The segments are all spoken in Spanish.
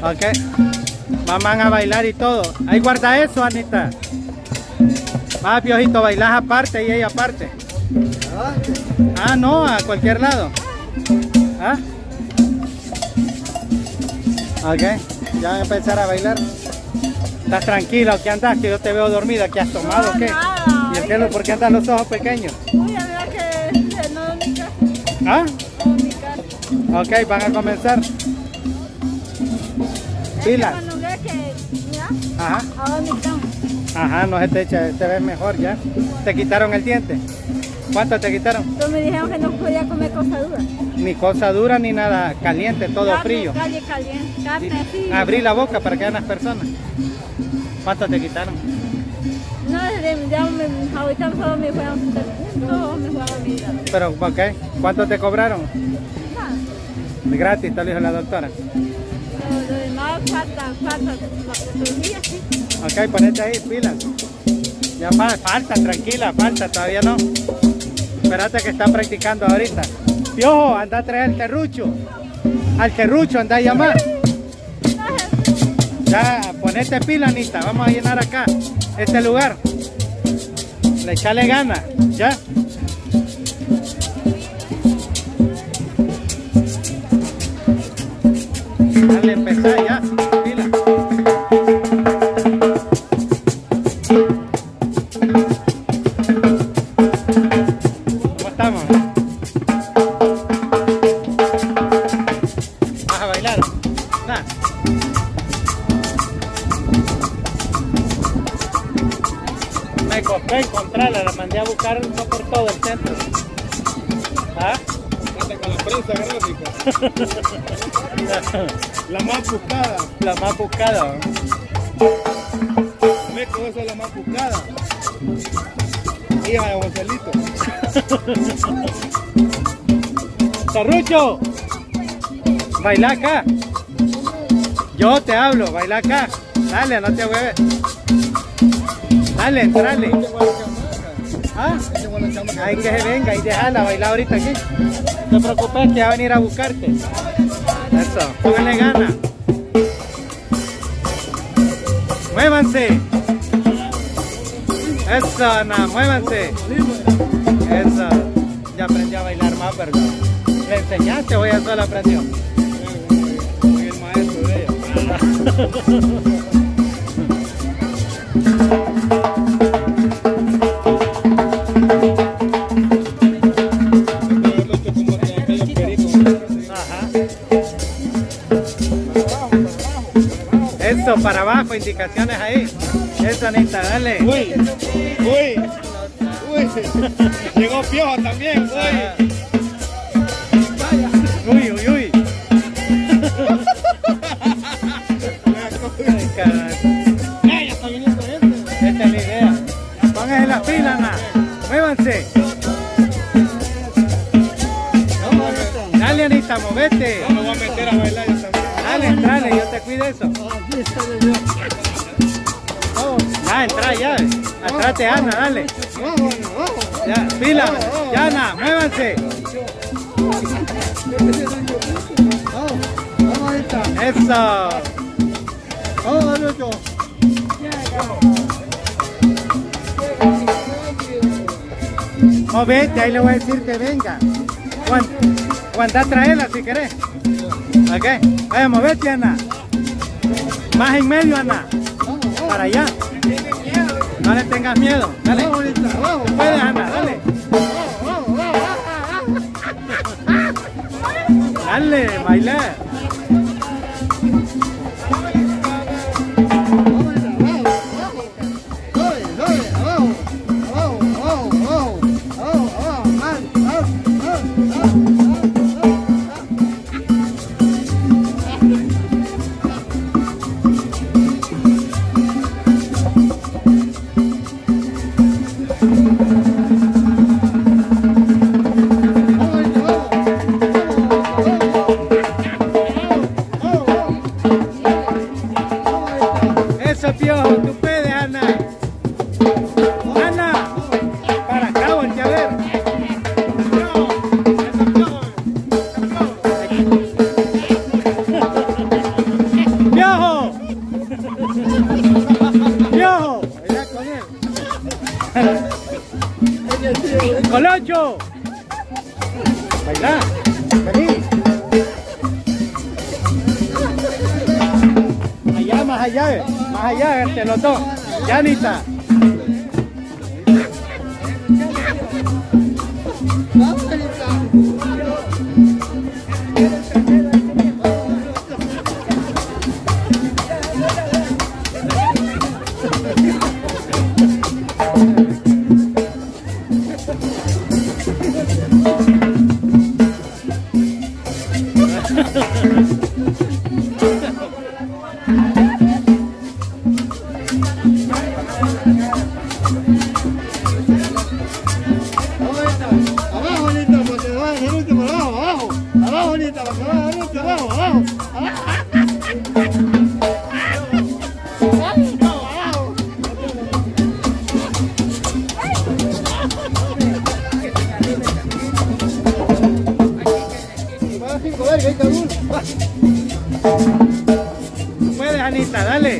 Ok. Van a bailar y todo. Ahí guarda eso, Anita. Va, Piojito, bailas aparte y ella aparte. Ah, no, a cualquier lado. ¿Ah? Ok, ya voy a empezar a bailar. ¿Estás tranquila o qué andas? Que yo te veo dormida. ¿Qué has tomado o qué? Nada. ¿Y el pelo? ¿Por qué andas los ojos pequeños? Uy, a ver que no es mi casa. ¿Ah? No es mi casa. Ok, van a comenzar. Pilas. Cuando ve que, mira, Ajá. ahora mi cama. Ajá, no se te echa, te ves mejor ya. ¿Te quitaron el diente? ¿Cuánto te quitaron? Entonces me dijeron que no podía comer cosa dura. Ni cosa dura ni nada caliente, todo Carne, frío. Carne caliente, carne así. Abrí la boca para que vean las personas. ¿Cuánto te quitaron? No, ahorita solo me fueron 300, me fueron 1000. Pero, ok. ¿Cuánto te cobraron? Nada. Gratis, te lo dijo la doctora. Lo demás falta días, sí. Ok, ponete ahí, pilas. Ya falta, tranquila, falta, todavía no. Espérate que está practicando ahorita. Piojo, anda a traer el terrucho. Al terrucho anda a llamar. Ya, ponete pila, Anita. Vamos a llenar acá, este lugar. Le echale ganas, ya. Dale, empezar ya, pila. ¿Cómo estamos? ¿Vas a bailar? Nah. Me costó encontrarla, la mandé a buscar por todo el centro. ¿Ah? Hasta con la prensa gráfica. La más buscada. La más buscada. Meco, esa es la más buscada. Hija de Joselito. Serrucho, baila acá. Yo te hablo, baila acá. Dale, no te hueves. Dale, entrale. ¿Ah? Hay que se venga y déjala bailar ahorita aquí. No te preocupes que va a venir a buscarte. Eso, póngale gana. Muévanse. Eso, Ana, muévanse. Eso. Ya aprendí a bailar más, ¿verdad? ¿Le enseñaste o ella sola aprendió? Soy el maestro de ella. Ajá. Eso, para abajo, indicaciones ahí. Eso, Anita, dale. Uy, uy, uy. Llegó Piojo también, uy. Uy, uy, uy. Ay, caray. Ya está viniendo gente. Esta es la idea. Pónganse las pilas, Ana. Muévanse. Dale, Anita, movete. No me voy a meter a bailar yo también. Dale, entrale, yo te cuido eso. Ya, entra ya. Atrás de Ana, dale. Ya, pila. Ya, Ana, muévanse. Eso. Movete, ahí le voy a decir que venga. O anda a traerla si querés. Ok, vaya, movete, Ana. Más en medio, Ana. Para allá. No le tengas miedo. Dale. Puedes, Ana, dale. Dale, bailar. Eso, Piojo, tú puedes, Ana. Ana, para acá, voltea a ver. Piojo, Serrucho. Baila. Vení. Allá, más allá, entre los dos. Ya, Anita. Vamos, Anita. Abajo, Anita, porque va a ser el último, abajo. Abajo, Anita, porque va a ser el último, abajo. Tú puedes, Anita, dale.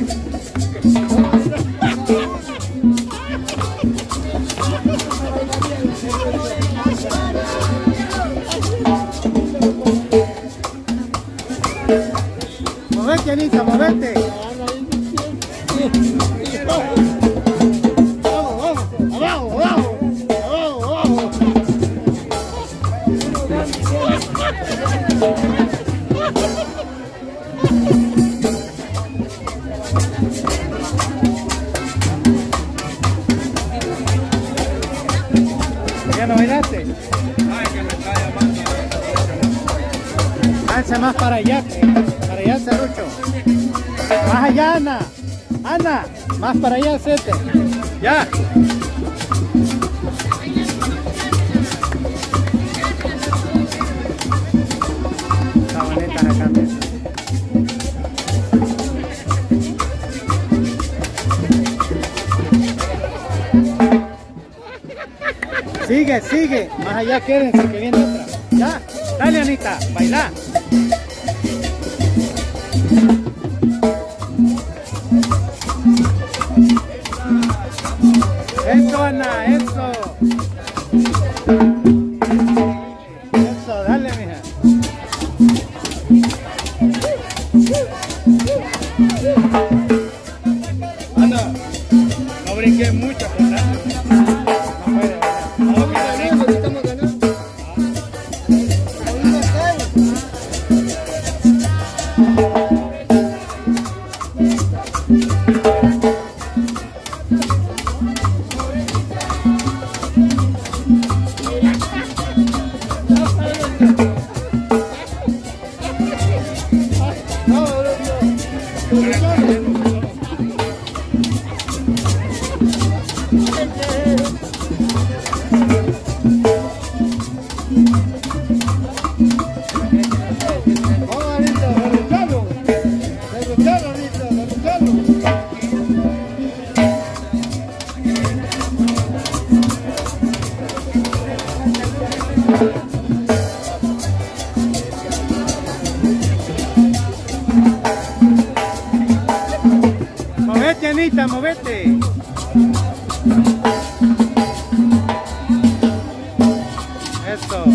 Movete, Anita, movete. ¿Ya no bailaste? Ay, que me está llamando. Alza más para allá, Serrucho. Más allá, Ana. Ana, más para allá, Sete. Ya. Está bonita la camisa. Sigue, sigue. Más allá quédense, que viene otra. Ya. Dale, Anita. Baila. Eso, Ana, eso. Eso, dale, mija. Ana, no brinques mucho, ¿verdad? No puede bailar. Estamos ganando. Movete, Anita, movete. Eso.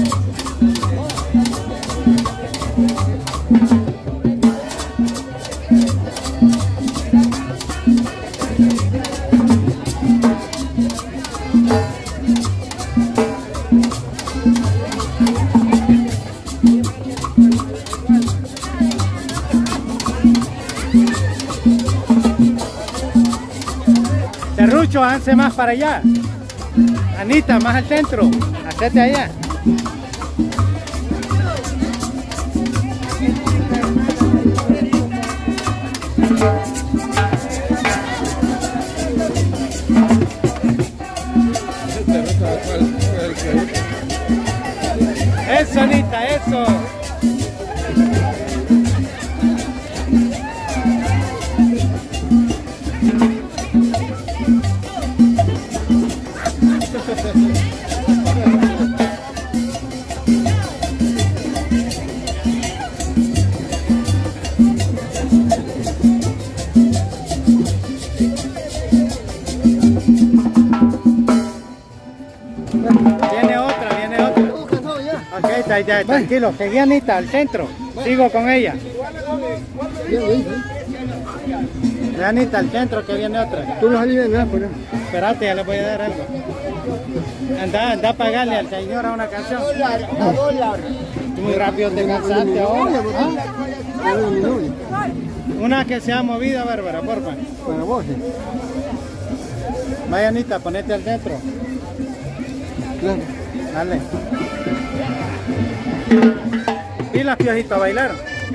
Serrucho, avance más para allá. Anita, más al centro. Hacete allá. Eso, Anita, eso. ya, tranquilo, seguí Anita al centro. Sigo con ella. De Anita al centro que viene otra. Tú no salís de nada, pues. Espérate, ya le voy a dar algo. Anda a pagarle al señor a una canción. $1. Muy rápido te cansaste ahora. Una que sea movida, Bárbara, porfa. Para vos, sí. Vaya Anita, ponete al centro. Claro. Dale. Pilas, piojito, a bailar.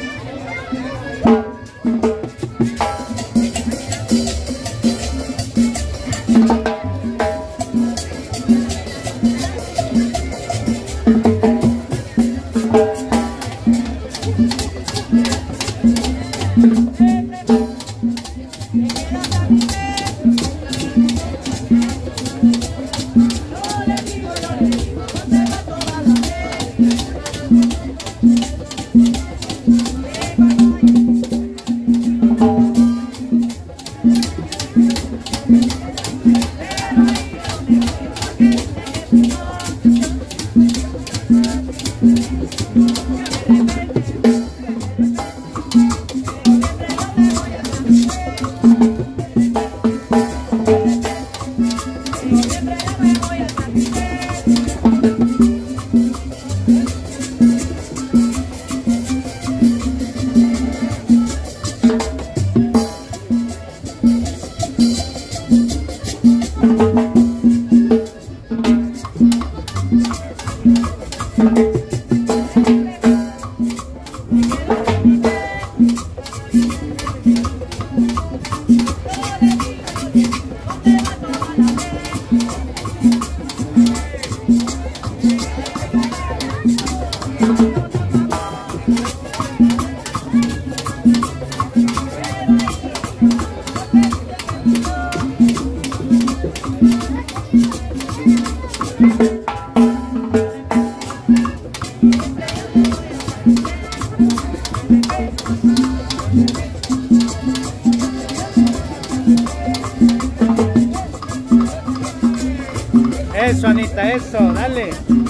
Eso, Anita, eso, dale.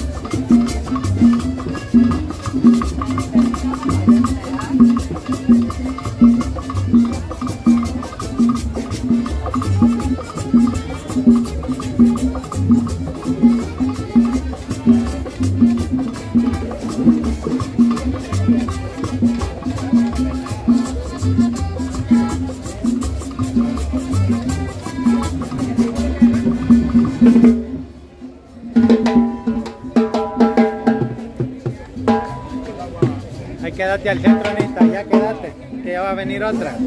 Ahí quédate al centro, Anita, ya quédate, que ya va a venir otra.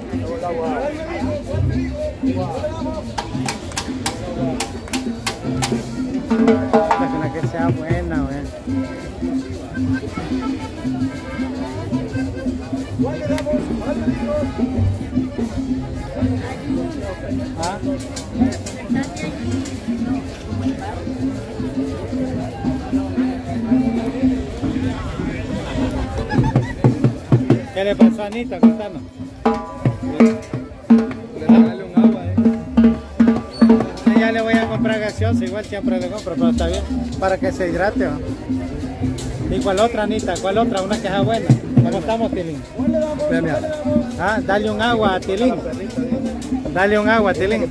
Una que sea buena, güey. ¿Ah? ¿Qué le pasó a Anita? Contanos. Dale un agua, Ya le voy a comprar gaseosa, igual siempre le compro, pero está bien, para que se hidrate. ¿No? ¿Y cuál otra, Anita? ¿Cuál otra? Una que sea buena. ¿Cómo estamos, Tilín? Ah, dale un agua a Tilín. Dale un agua, Tilín.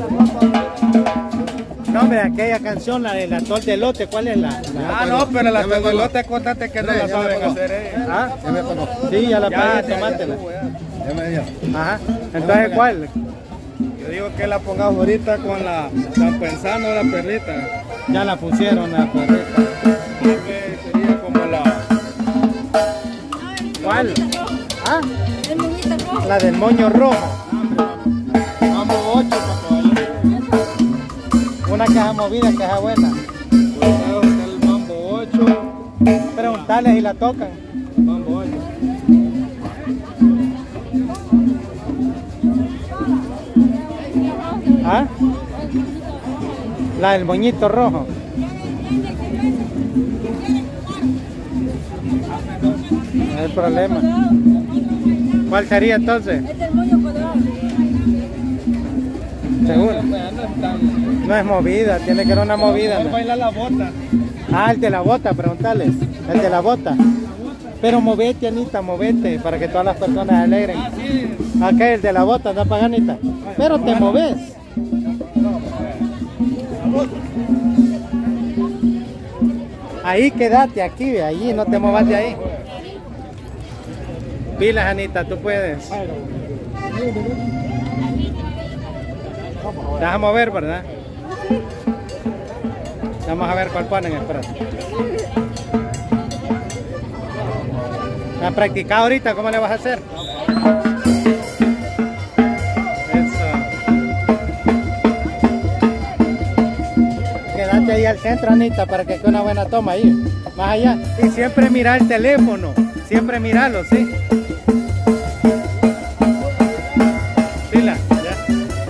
No, hombre, aquella canción, la del atol de elote, ¿cuál es la? no, pero la atol de elote, contate que no la saben hacer ellos. ¿Ah? Sí, ya la pagué, tomátela. Ya me dio. Ajá, entonces, ¿cuál? Yo digo que la pongas ahorita con la pensando la perrita. Ya la pusieron, la perrita. Sería como la... ¿Cuál? ¿Ah? El moñito rojo. La del moño rojo. Vamos 8 para caballo. Una caja movida, caja buena. El mambo 8. Preguntarles si la tocan. Mambo 8. ¿Ah? La del moñito rojo. No hay problema. ¿Cuál sería entonces? Es del moño cuadrado. ¿Seguro? No es movida, tiene que ser una movida. Voy a bailar la bota. Ah, el de la bota, preguntarles. El de la bota. Pero movete, Anita, movete, para que todas las personas alegren. Ok, el de la bota, anda para Anita. Pero te moves. Ahí quédate, aquí, allí, no te movas de ahí. Pilas, Anita, tú puedes. Te vas a mover, ¿verdad? Vamos a ver cuál ponen, espérate. ¿La has practicado ahorita? ¿Cómo le vas a hacer? Eso. Quédate ahí al centro, Anita, para que quede una buena toma ahí. Más allá. Y siempre mira el teléfono. Siempre míralo, ¿sí? Pila, ya.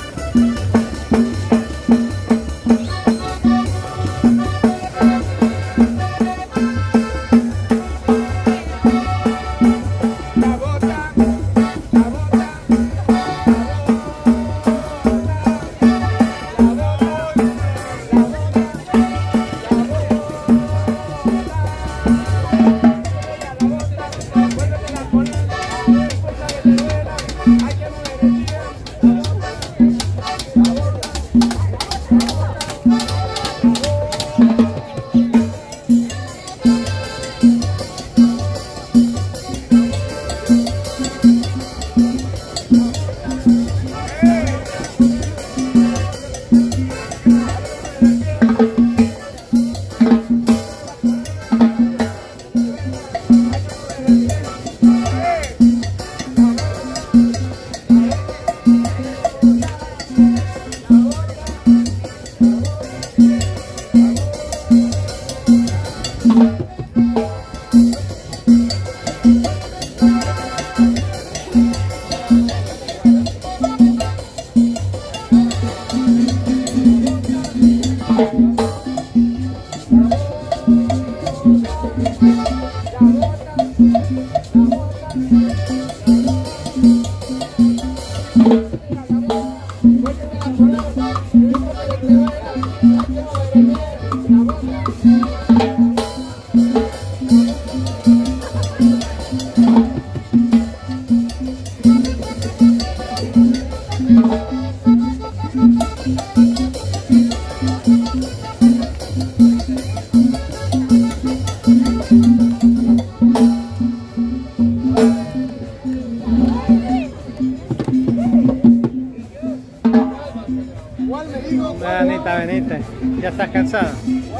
Anita, venite. ¿Ya estás cansada?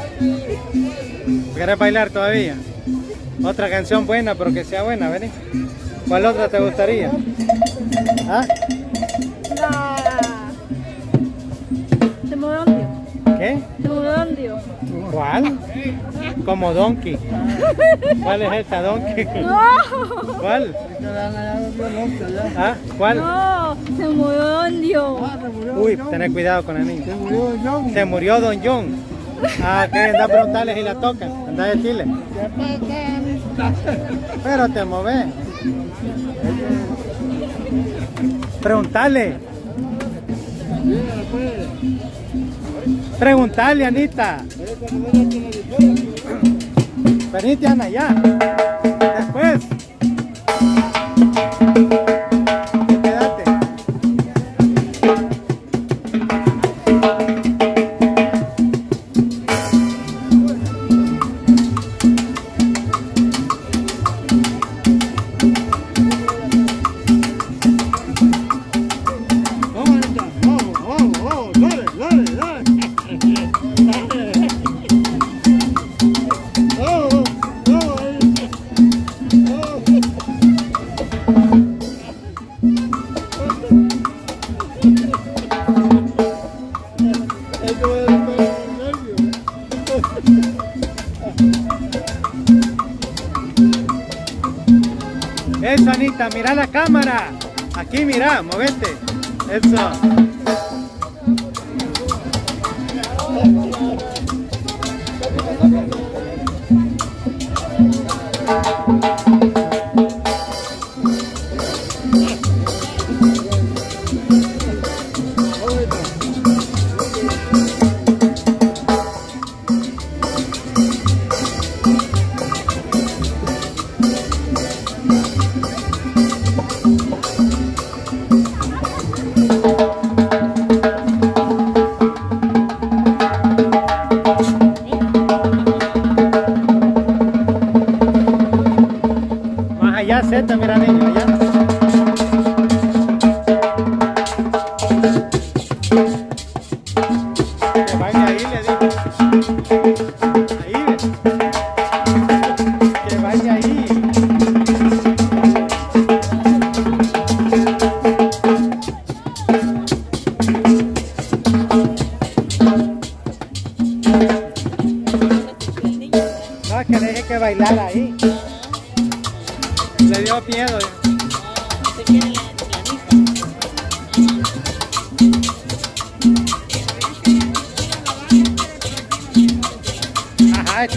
¿Quieres bailar todavía? Otra canción buena, pero que sea buena, vení. ¿Cuál otra te gustaría? ¿Ah? Te Temodondio. ¿Qué? Temodondio. ¿Cuál? Como Donkey. ¿Cuál es esta, Donkey? No. ¿Cuál? ¿Ah? ¿Cuál? No, Temodondio. Uy, tened cuidado con el niño. Se murió Don John. Ah, que anda a preguntarle si la tocan. Anda a decirle. Pero te moves. Preguntale. Preguntale, Anita. Venite, Ana, ya. Después. Quédate. Eso, Anita, mira la cámara. Aquí, mira, movete. Eso.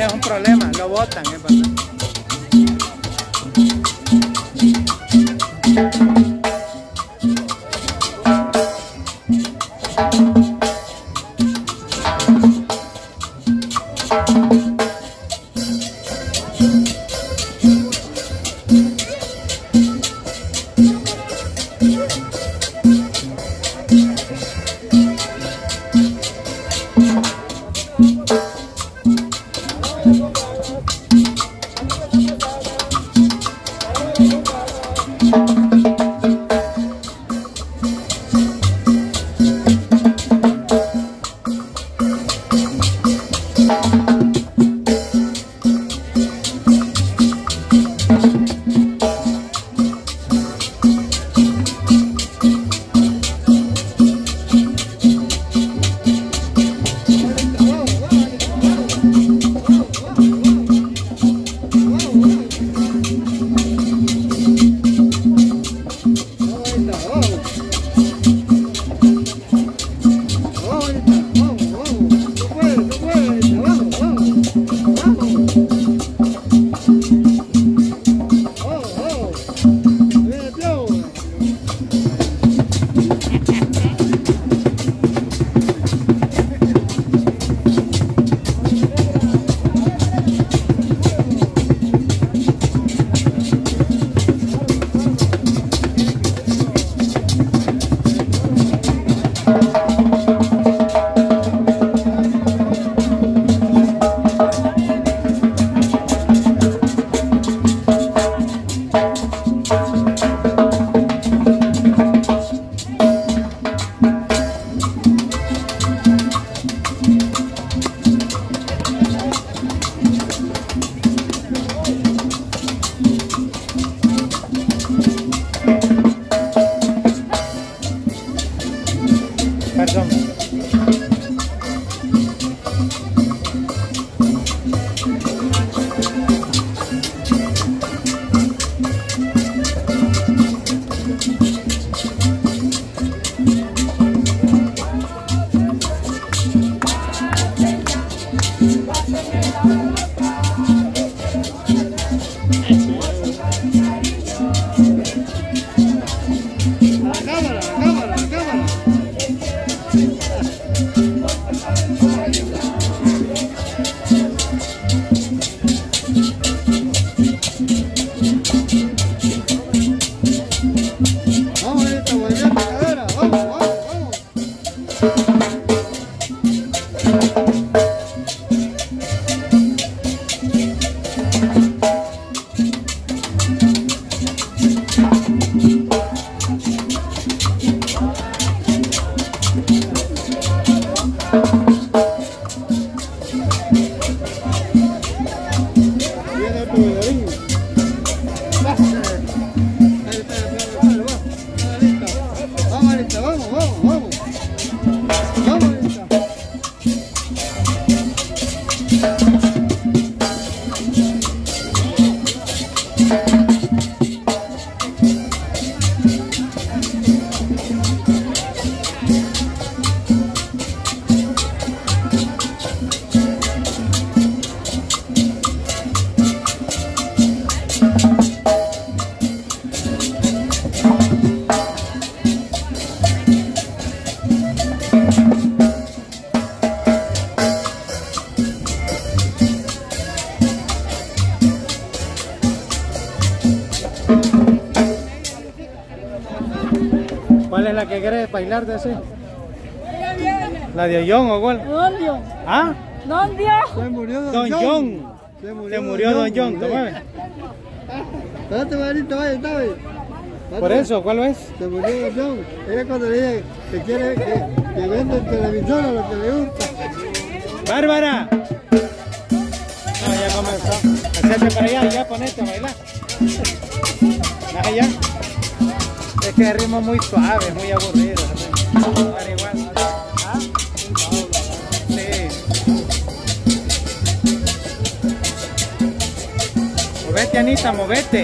Ese es un problema, lo botan, es verdad. ¿Cuál es la que quieres bailar de ese? ¿La de John o cuál? Don John. ¿Ah? Don Dios. Se murió Don John. Se murió Don John, ¿te mueves? Espérate, Marito, vaya, está bien. Por eso, ¿cuál es? Se murió Don John. Ella cuando le dice que quiere que venda el televisor a lo que le gusta. ¡Bárbara! No, ya comenzó. Acércate para allá, ya ponete a bailar. Allá. Es que el ritmo es muy suave, muy aburrido. Pero igual. ¿Ah? Sí. Movete, Anita, movete.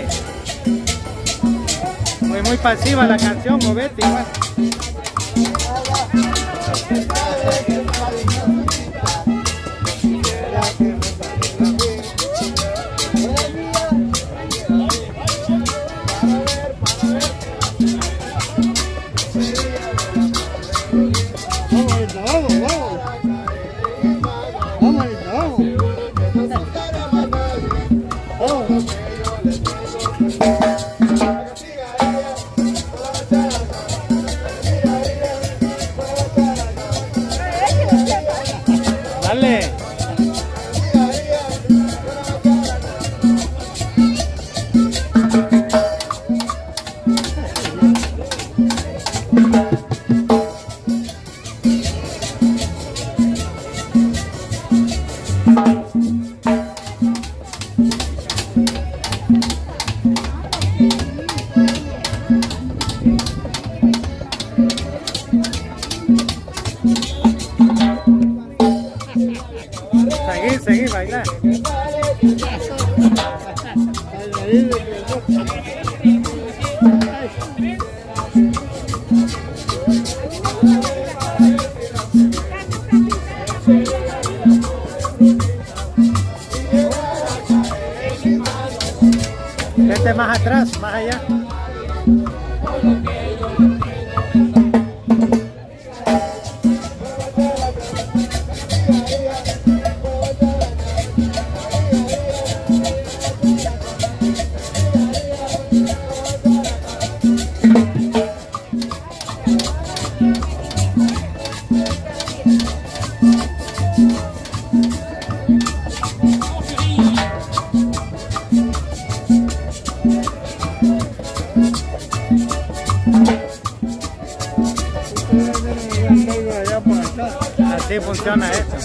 Muy pasiva la canción, movete igual. Seguí, baila. Vete más atrás, más allá. Así funciona esto.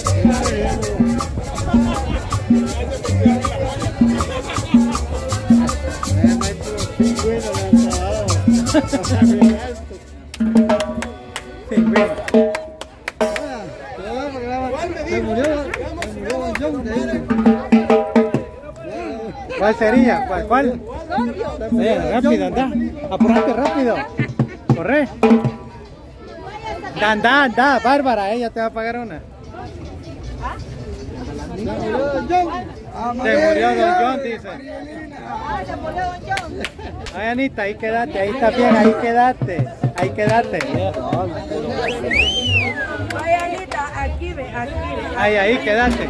¿Cuál sería? ¿Cuál? Rápido, anda. Apurate rápido. Corre. Anda, Bárbara, ella te va a pagar una. Se murió Don John, dice. Se murió Don John. Ay, Anita, ahí quédate, ahí está bien, ahí quédate. Ay, Anita, aquí ve. Ahí quédate.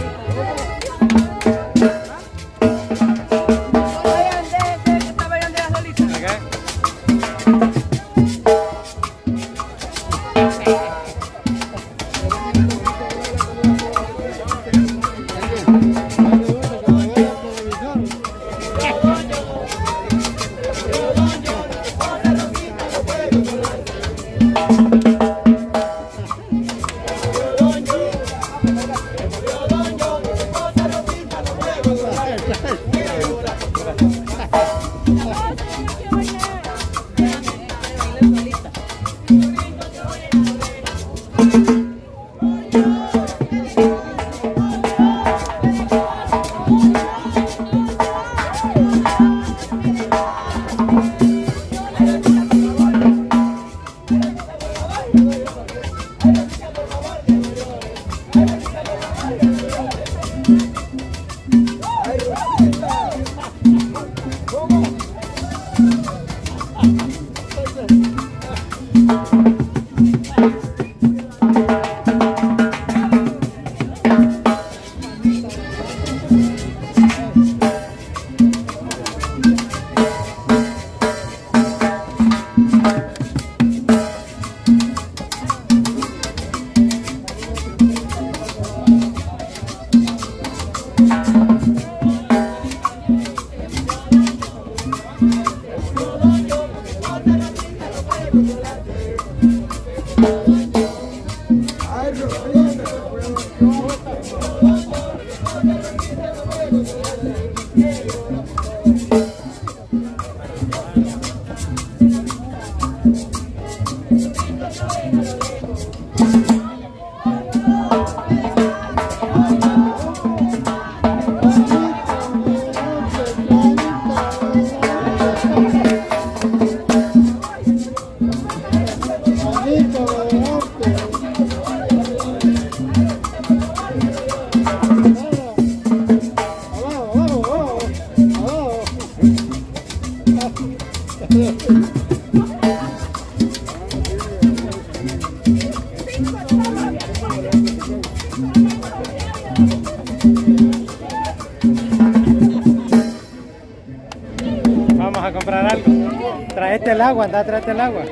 Vamos a comprar algo. Tráete el agua, anda, tráete el agua.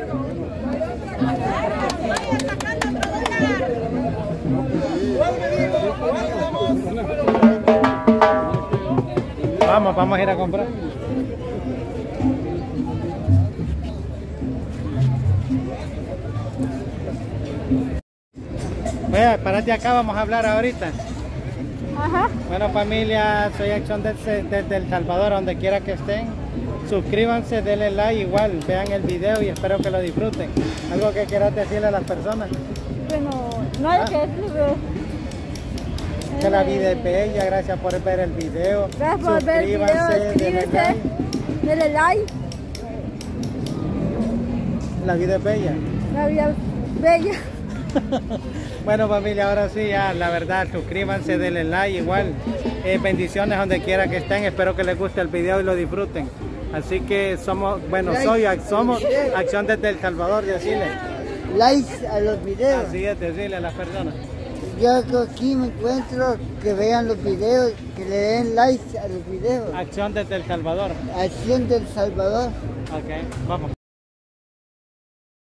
Vamos a ir a comprar. Vea, párate acá, vamos a hablar ahorita. Ajá. Bueno, familia, soy Acción desde El Salvador, donde quiera que estén. Suscríbanse, denle like igual, vean el video y espero que lo disfruten. ¿Algo que quieras decirle a las personas? Bueno, no hay que decirlo. Que la vida es bella, gracias por ver el video. Gracias por ver el video, suscríbanse, denle like. La vida es bella. La vida es bella. Bueno familia, ahora sí, ya la verdad, suscríbanse, denle like igual. Bendiciones donde quiera que estén, espero que les guste el video y lo disfruten. Así que somos Acción desde El Salvador, decirle. Likes a los videos. Así es, decirle a las personas. Yo aquí me encuentro, que vean los videos, que le den likes a los videos. Acción desde El Salvador. Acción del Salvador. Ok, vamos.